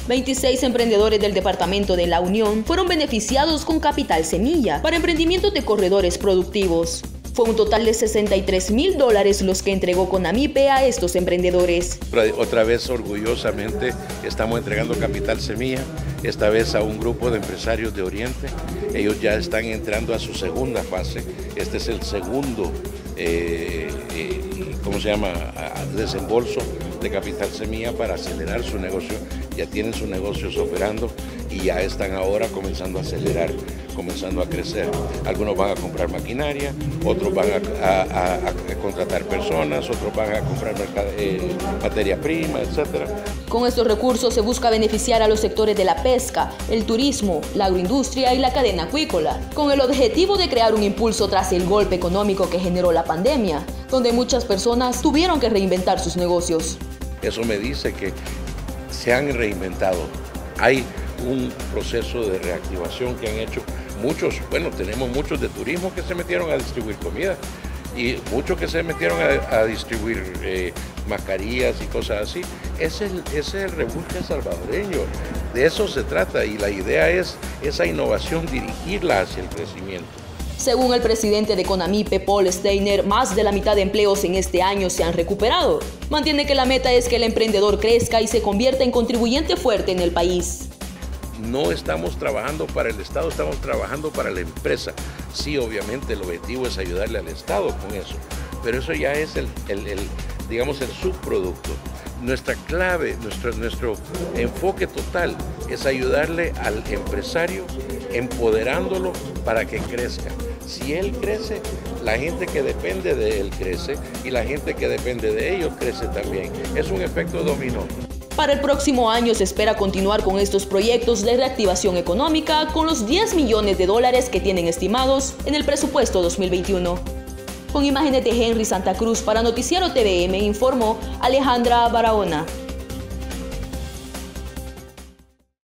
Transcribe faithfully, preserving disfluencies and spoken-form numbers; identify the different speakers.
Speaker 1: veintiséis emprendedores del departamento de La Unión fueron beneficiados con capital semilla para emprendimientos de corredores productivos. Fue un total de sesenta y tres mil dólares los que entregó CONAMIPE a estos emprendedores.
Speaker 2: Otra vez, orgullosamente, estamos entregando capital semilla, esta vez a un grupo de empresarios de Oriente. Ellos ya están entrando a su segunda fase. Este es el segundo, eh, eh, ¿cómo se llama?, desembolso de capital semilla para acelerar su negocio. Ya tienen sus negocios operando y ya están ahora comenzando a acelerar, comenzando a crecer. Algunos van a comprar maquinaria, otros van a, a, a, a contratar personas, otros van a comprar eh, materia prima, etcétera.
Speaker 1: Con estos recursos se busca beneficiar a los sectores de la pesca, el turismo, la agroindustria y la cadena acuícola, con el objetivo de crear un impulso tras el golpe económico que generó la pandemia, donde muchas personas tuvieron que reinventar sus negocios.
Speaker 2: Eso me dice que se han reinventado. Hay un proceso de reactivación que han hecho muchos, bueno, tenemos muchos de turismo que se metieron a distribuir comida y muchos que se metieron a, a distribuir eh, mascarillas y cosas así. Es el, es el rebusque salvadoreño, de eso se trata y la idea es esa innovación dirigirla hacia el crecimiento.
Speaker 1: Según el presidente de CONAMIPE, Paul Steiner, más de la mitad de empleos en este año se han recuperado. Mantiene que la meta es que el emprendedor crezca y se convierta en contribuyente fuerte en el país.
Speaker 2: No estamos trabajando para el Estado, estamos trabajando para la empresa. Sí, obviamente el objetivo es ayudarle al Estado con eso, pero eso ya es el, el, el digamos, el subproducto. Nuestra clave, nuestro, nuestro enfoque total es ayudarle al empresario, empoderándolo para que crezca. Si él crece, la gente que depende de él crece y la gente que depende de ellos crece también. Es un efecto dominó.
Speaker 1: Para el próximo año se espera continuar con estos proyectos de reactivación económica con los diez millones de dólares que tienen estimados en el presupuesto dos mil veintiuno. Con imágenes de Henry Santa Cruz para Noticiero T V M informó Alejandra Barahona.